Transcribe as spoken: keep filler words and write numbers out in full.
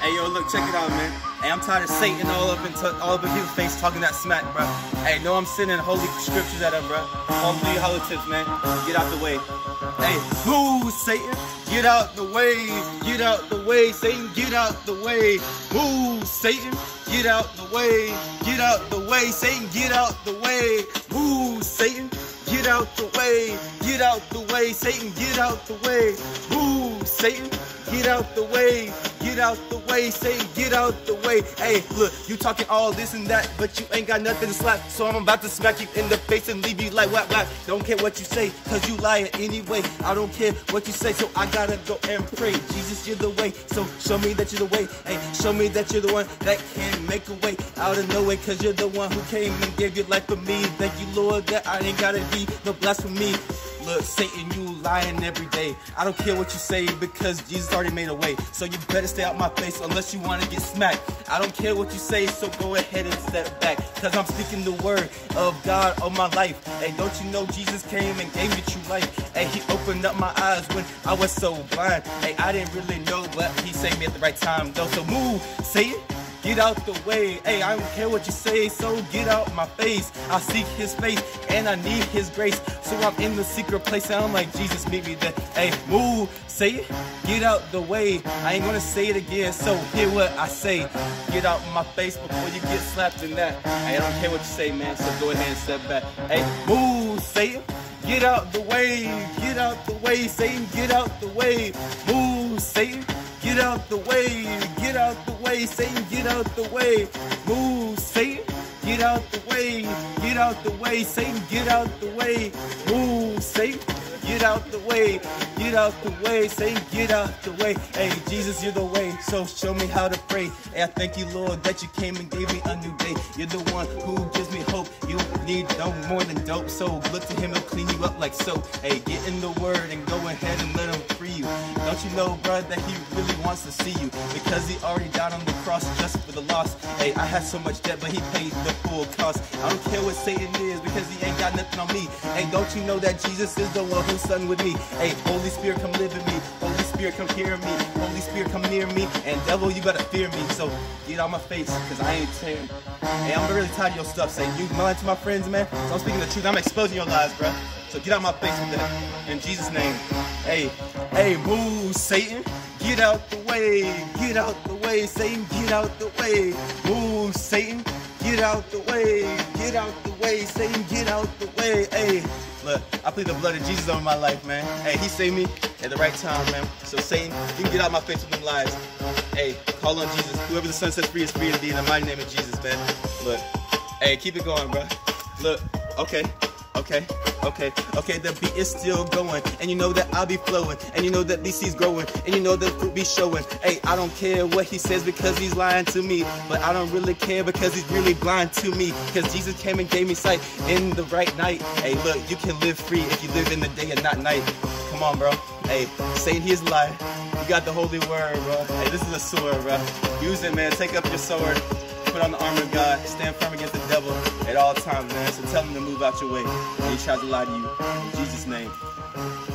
Hey, yo, look, check it out, man. Hey, I'm tired of Satan all up in all up in people's face talking that smack, bro. Hey, no, I'm sending holy scriptures at him, bro. Holy holy tips, man. Get out the way. Hey, move, Satan. Get out the way. Get out the way, Satan. Get out the way. Move, Satan. Get out the way. Get out the way, Satan. Get out the way. Move, Satan. Get out the way. Get out the way, Satan. Get out the way. Move, Satan. Get out the way. Get out the way, Satan, get out the way. Hey, look, you talking all this and that, but you ain't got nothing to slap. So I'm about to smack you in the face and leave you like whap whap. Don't care what you say, cause you lying anyway. I don't care what you say, so I gotta go and pray. Jesus, you're the way, so show me that you're the way. Hey, show me that you're the one that can make a way out of no way, cause you're the one who came and gave your life for me. Thank you, Lord, that I ain't gotta be no blasphemy. Look, Satan, you lying every day. I don't care what you say because Jesus already made a way. So you better stay out my face unless you want to get smacked. I don't care what you say, so go ahead and step back. Cause I'm speaking the word of God on my life. Hey, don't you know Jesus came and gave me true life? Hey, he opened up my eyes when I was so blind. Hey, I didn't really know, but he saved me at the right time though. So move, Satan. Get out the way. Hey, I don't care what you say, so get out my face. I seek his face and I need his grace. So I'm in the secret place and I'm like, Jesus, meet me there. Hey, move, say it, get out the way. I ain't gonna say it again, so hear what I say. Get out my face before you get slapped in that. Hey, I don't care what you say, man, so go ahead and step back. Hey, move, say it, get out the way. Get out the way, Satan, get out the way. Move, Satan. Get out the way, get out the way, Satan, get out the way. Move, Satan, get out the way, get out the way, Satan, get out the way. Move, Satan, get out the way, get out the way, Satan, get out the way. Hey, Jesus, you're the way, so show me how to pray. Hey, I thank you, Lord, that you came and gave me a new day. You're the one who gives me hope. You need no more than dope, so look to him, he'll clean you up like soap. Hey, get in the word and go ahead and let him free you. Don't you know, bro, that he really wants to see you, because he already died on the cross just for the lost. Hey, I had so much debt, but he paid the full cost. I don't care what Satan is, because he ain't got nothing on me. Hey, don't you know that Jesus is the one who's son with me? Hey, Holy Spirit, come live in me. Holy Spirit, come hear me. Holy Spirit, come near me. And devil, you better fear me. So get out my face, because I ain't tearing. Hey, I'm really tired of your stuff, Satan. You lying to my friends, man. So I'm speaking the truth. I'm exposing your lies, bro. So get out my face with that. In Jesus' name. Hey, hey, move, Satan. Get out the way. Get out the way, Satan. Get out the way. Move, Satan. Get out the way. Get out the way, Satan. Get out the way. Hey, look, I plead the blood of Jesus over my life, man. Hey, he saved me at the right time, man. So Satan, you can get out my face with them lies. Hey, call on Jesus. Whoever the Son sets free is free indeed. In the mighty name of Jesus, man. Look, hey, keep it going, bro. Look, okay. Okay, okay, okay, the beat is still going, and you know that I'll be flowing, and you know that these seeds growing, and you know that fruit be showing. Hey, I don't care what he says because he's lying to me, but I don't really care because he's really blind to me, because Jesus came and gave me sight in the right night. Hey, look, you can live free if you live in the day and not night. Come on, bro. Hey, Satan, he's lying. You got the holy word, bro. Hey, this is a sword, bro. Use it, man. Take up your sword. Put on the armor of God, stand firm against the devil at all times, man. So tell him to move out your way when he tries to lie to you. In Jesus' name.